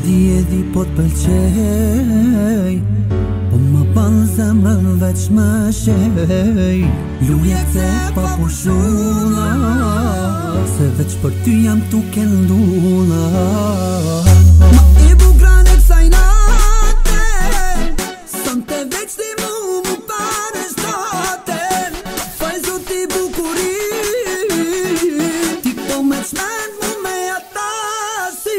di po t'pëlqej, po më ban zemrën veç më shej. Luje se pa pushuna, se veç për ty jam tuke nduna. Ma I bukran e kësaj nate, sonte veç ti mu pare shtate. Faj zoti bukurin, ti po me qmen mu me atasi.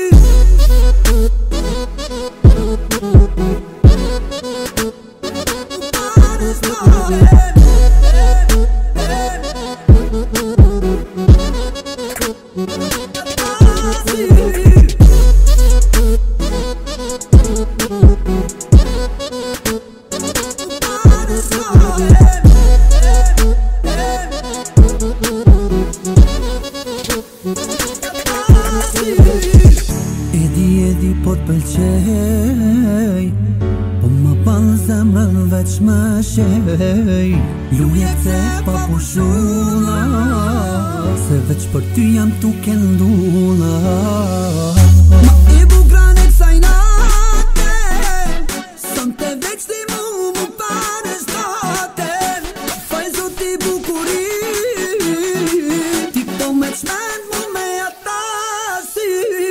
E di po t'pëlqej, po më ban zemrën veç më shej. Luje se pa pushuna, se veç për ty jam tuke nduna. Ma I bukran e kësaj nate, sonte veç ti mu pare shtate. Faj zoti bukurin, ti po me qmen mu me atasi.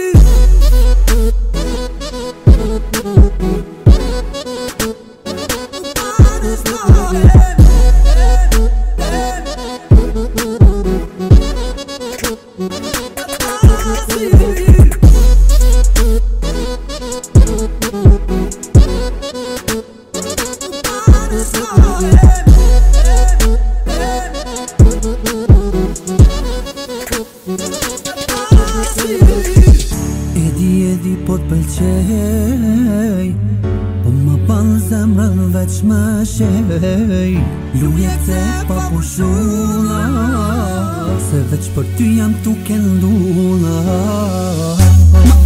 E di po t'pëlqej, po më ban zemrën veç më shej. Luje se pa pushuna, se veç për ty jam tuke nduna.